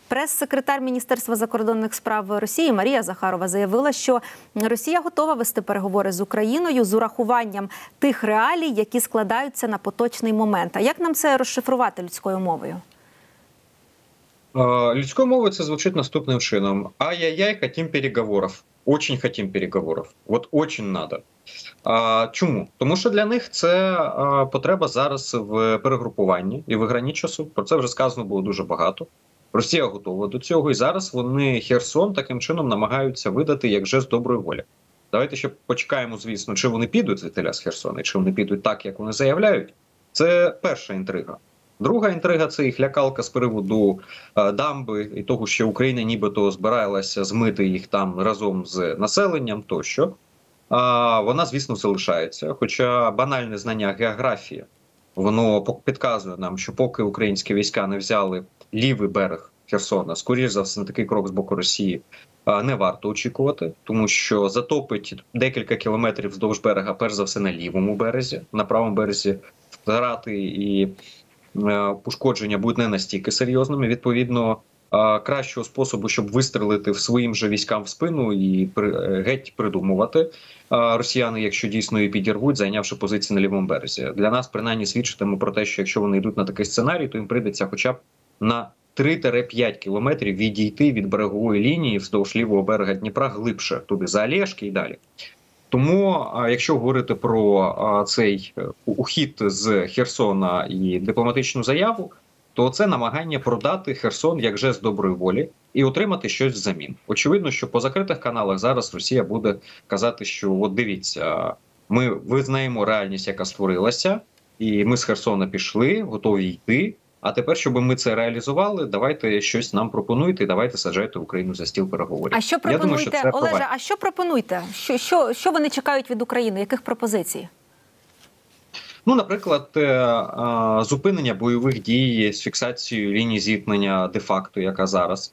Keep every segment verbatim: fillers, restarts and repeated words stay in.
Прес-секретар Міністерства закордонних справ Росії Марія Захарова заявила, що Росія готова вести переговори з Україною з урахуванням тих реалій, які складаються на поточний момент. А як нам це розшифрувати людською мовою? Людською мовою це звучить наступним чином. Ай-яй-яй, хотім переговорів. Очень хотім переговорів. От очень надо. А, чому? Тому що для них це а, потреба зараз в перегрупуванні і вигранні часу. Про це вже сказано було дуже багато. Росія готова до цього, і зараз вони Херсон таким чином намагаються видати як жест доброї волі. Давайте ще почекаємо, звісно, чи вони підуть звідтіля з Херсона, чи вони підуть так, як вони заявляють. Це перша інтрига. Друга інтрига – це їх лякалка з приводу е, дамби і того, що Україна нібито збиралася змити їх там разом з населенням тощо. А, вона, звісно, залишається. Хоча банальне знання географії, воно підказує нам, що поки українські війська не взяли лівий берег Херсона, скоріш за все, на такий крок з боку Росії е, не варто очікувати, тому що затопить декілька кілометрів вздовж берега, перш за все, на лівому березі, на правому березі втрати і пошкодження будуть не настільки серйозними. Відповідно, кращого способу, щоб вистрелити в своїм же військам в спину і геть придумувати росіяни, якщо дійсно її підірвуть, зайнявши позиції на лівому березі. Для нас, принаймні, свідчитиме про те, що якщо вони йдуть на такий сценарій, то їм прийдеться хоча б на три-п'ять кілометрів відійти від берегової лінії вздовж лівого берега Дніпра глибше, туди за Олешки і далі. Тому, якщо говорити про цей ухід з Херсона і дипломатичну заяву, то це намагання продати Херсон як жест доброї волі і отримати щось взамін. Очевидно, що по закритих каналах зараз Росія буде казати, що от дивіться, ми визнаємо реальність, яка створилася, і ми з Херсона пішли, готові йти. А тепер, щоб ми це реалізували, давайте щось нам пропонуйте, давайте саджайте Україну за стіл переговорів. А що пропонуєте, думаю, що Олеже, а що пропонуйте? Що, що, що вони чекають від України? Яких пропозицій? Ну, наприклад, зупинення бойових дій з фіксацією лінії зіткнення де-факто, яка зараз.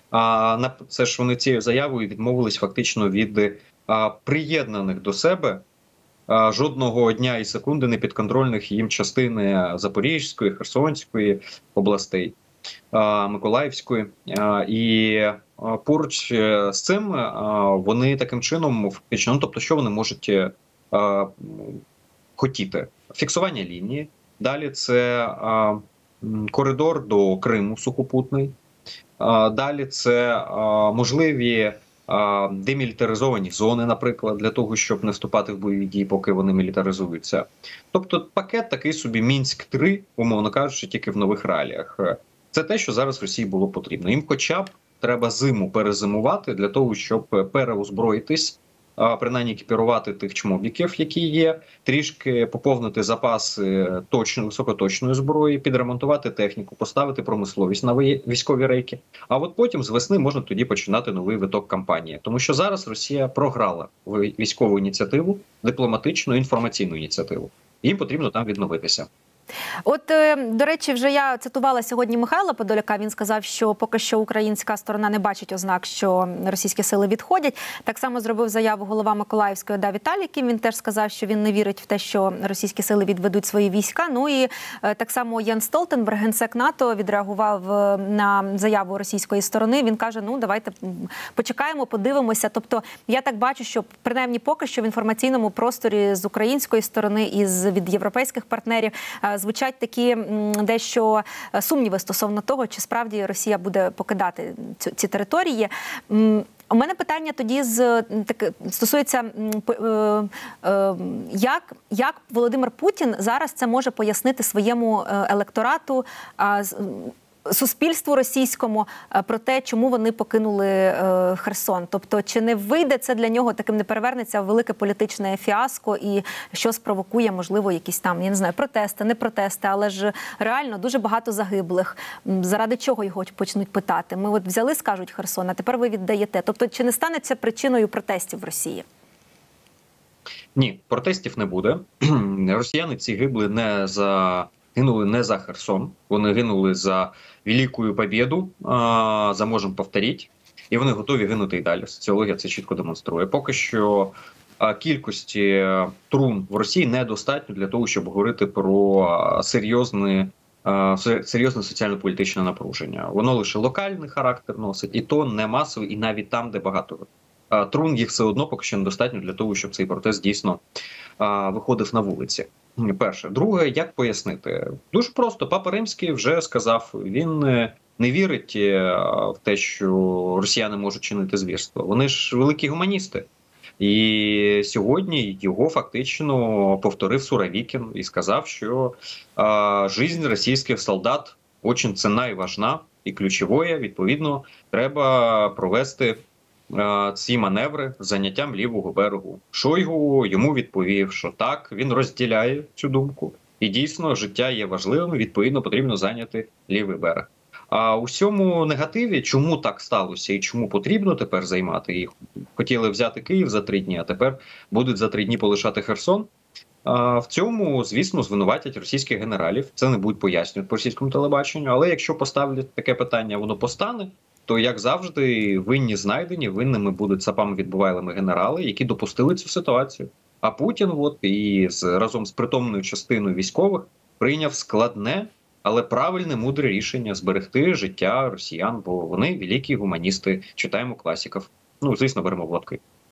Це ж вони цією заявою відмовились фактично від приєднаних до себе жодного дня і секунди не підконтрольних їм частини Запорізької, Херсонської областей, Миколаївської. І поруч з цим вони таким чином фактично, ну, тобто що вони можуть хотіти? Фіксування лінії, далі це коридор до Криму сухопутний, далі це можливі демілітаризовані зони, наприклад, для того, щоб не вступати в бойові дії, поки вони мілітаризуються. Тобто пакет такий собі Мінськ три, умовно кажучи, тільки в нових реаліях. Це те, що зараз Росії було потрібно. Їм хоча б треба зиму перезимувати для того, щоб переозброїтись, принаймні екіпірувати тих чмобіків, які є, трішки поповнити запаси точно, високоточної зброї, підремонтувати техніку, поставити промисловість на військові рейки. А от потім з весни можна тоді починати новий виток кампанії. Тому що зараз Росія програла військову ініціативу, дипломатичну, інформаційну ініціативу. Їм потрібно там відновитися. От, до речі, вже я цитувала сьогодні Михайла Подоляка. Він сказав, що поки що українська сторона не бачить ознак, що російські сили відходять. Так само зробив заяву голова Миколаївської ОДА Віталій Кім. Він теж сказав, що він не вірить в те, що російські сили відведуть свої війська. Ну і так само Єнс Столтенберг, генсек НАТО, відреагував на заяву російської сторони. Він каже, ну давайте почекаємо, подивимося. Тобто я так бачу, що принаймні поки що в інформаційному просторі з української сторони і з, від європейських партнерів звучать такі дещо сумніви стосовно того, чи справді Росія буде покидати ці, ці території. У мене питання тоді з так, стосується, як, як Володимир Путін зараз це може пояснити своєму електорату, суспільству російському про те, чому вони покинули е, Херсон. Тобто, чи не вийде це для нього, таким не перевернеться в велике політичне фіаско і що спровокує, можливо, якісь там, я не знаю, протести, не протести, але ж реально дуже багато загиблих. Заради чого його почнуть питати? Ми от взяли, скажуть, Херсон, а тепер ви віддаєте. Тобто, чи не стане це причиною протестів в Росії? Ні, протестів не буде. Росіяни ці гибли не за... Гинули не за Херсон, вони гинули за велику побєду, за можемо повторити, і вони готові гинути і далі. Соціологія це чітко демонструє. Поки що кількості трун в Росії недостатньо для того, щоб говорити про серйозні серйозне соціально-політичне напруження. Воно лише локальний характер носить, і то не масовий, і навіть там, де багато трун, їх все одно поки що недостатньо для того, щоб цей протест дійсно виходив на вулиці. Перше. Друге, як пояснити? Дуже просто. Папа Римський вже сказав, він не вірить в те, що росіяни можуть чинити звірство. Вони ж великі гуманісти. І сьогодні його фактично повторив Суровікін і сказав, що а, жизнь російських солдат дуже цінна і важна, і ключовою, відповідно, треба провести а, ці маневри з заняттям лівого берегу. Шойгу йому відповів, що так, він розділяє цю думку. І дійсно, життя є важливим, відповідно, потрібно зайняти лівий берег. А у всьому негативі, чому так сталося і чому потрібно тепер займати їх? Хотіли взяти Київ за три дні, а тепер будуть за три дні полишати Херсон. А в цьому, звісно, звинуватять російських генералів. Це не будуть пояснювати по російському телебаченню. Але якщо поставлять таке питання, воно постане, то, як завжди, винні знайдені, винними будуть цапами-відбувайлими генерали, які допустили цю ситуацію. А Путін от, і з, разом з притомною частиною військових прийняв складне, але правильне, мудре рішення зберегти життя росіян, бо вони великі гуманісти, читаємо класиків. Ну, звісно, беремо водки.